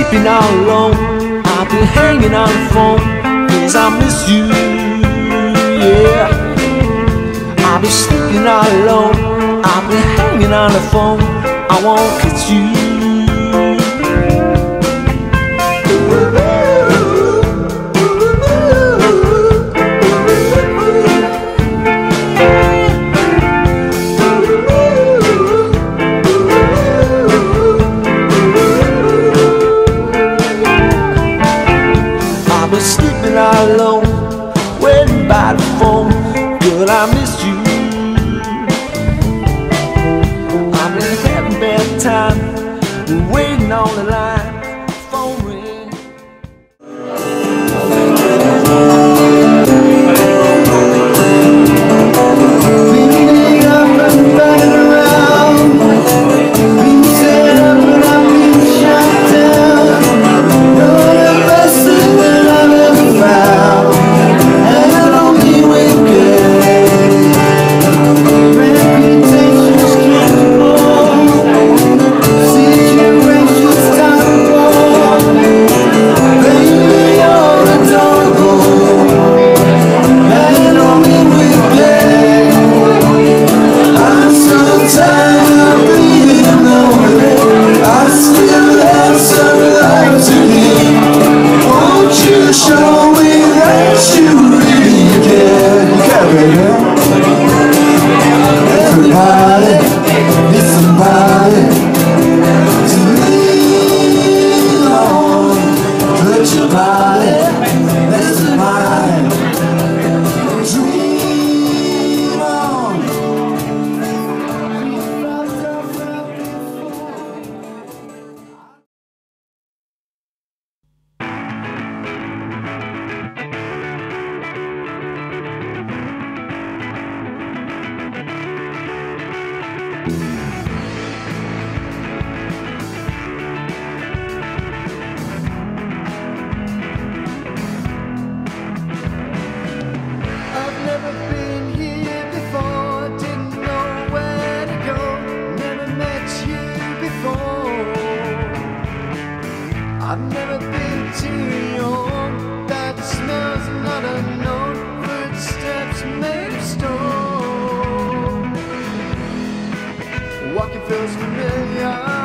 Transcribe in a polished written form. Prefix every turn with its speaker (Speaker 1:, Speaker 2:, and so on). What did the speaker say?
Speaker 1: sleeping all alone. I've been hanging on the phone 'cause I miss you, yeah. I've been sleeping all alone. I've been hanging on the phone. I won't kiss you. I've been sleeping all alone, waiting by the phone. Girl, I miss you. I've been having a bad time, waiting on the line. Phone ring. Beating up and banging around, being set up and I'm being shot down. You're the best thing that I've ever found, and I don't mean with good. Reputation's capable, situation's tolerable. Baby, you're adorable, and I don't mean with good. I'm so tired of being lonely. I still have some love to give. Won't you show me that you really care? Baby. Everybody needs somebody to lean on. Put your body next to mine. Dream on.
Speaker 2: I've never been here before, didn't know where to go, never met you before. I've never been to York, that smells not unknown, footsteps made of stone. Walking feels familiar.